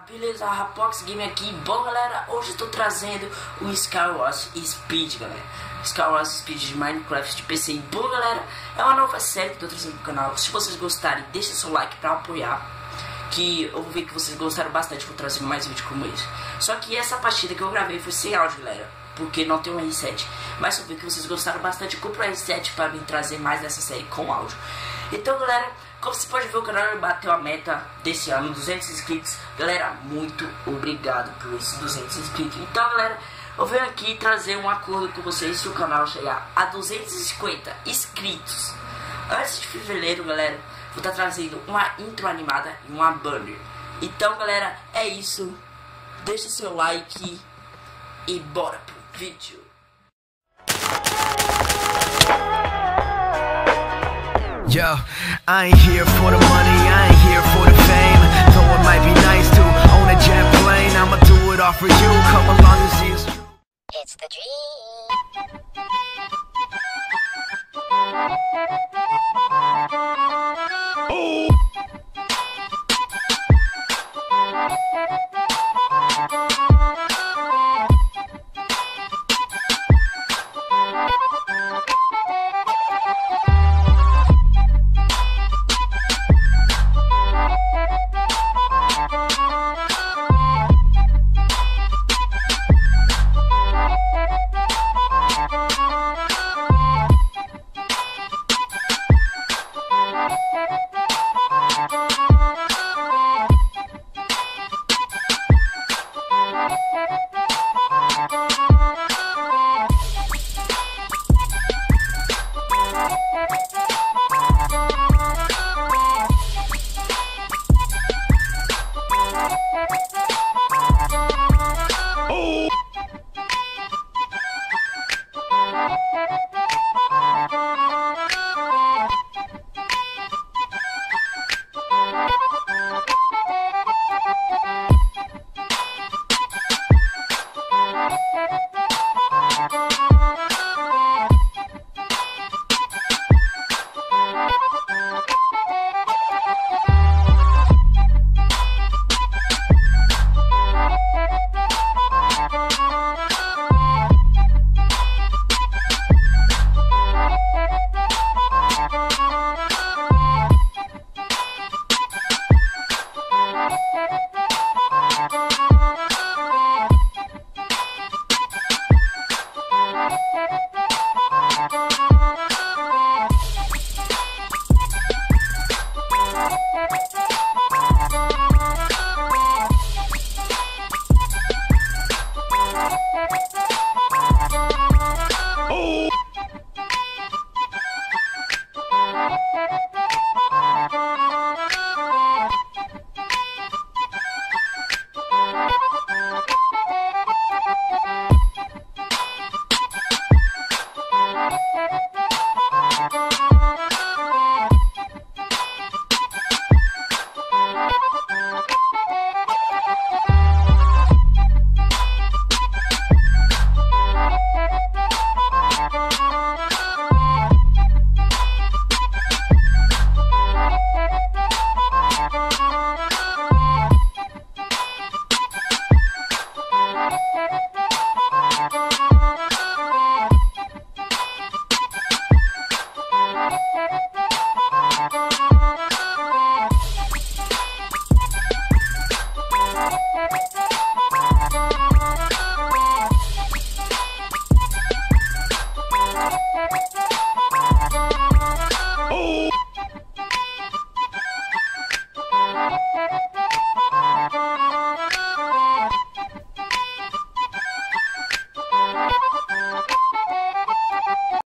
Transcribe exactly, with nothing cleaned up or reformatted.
Beleza, Rapox Game aqui. Bom, galera, hoje eu tô trazendo o Skywars Speed, galera. Skywars Speed de Minecraft de P C. E, bom, galera, é uma nova série que eu tô trazendo pro canal. Se vocês gostarem, deixa seu like pra apoiar, que eu vou ver que vocês gostaram bastante. Vou trazendo mais vídeo como esse. Só que essa partida que eu gravei foi sem áudio, galera, porque não tem um R sete. Mas eu vi que vocês gostaram bastante. Eu compro o R sete para me trazer mais dessa série com áudio. Então, galera, como você pode ver, o canal bateu a meta desse ano, duzentos inscritos. Galera, muito obrigado por esses duzentos inscritos. Então, galera, eu venho aqui trazer um acordo com vocês. Se o canal chegar a duzentos e cinquenta inscritos antes de fevereiro, galera, vou estar trazendo uma intro animada e uma banner. Então, galera, é isso. Deixa seu like e bora pro vídeo. Yo, I ain't here for the money, I ain't here for the fame. Though it might be nice to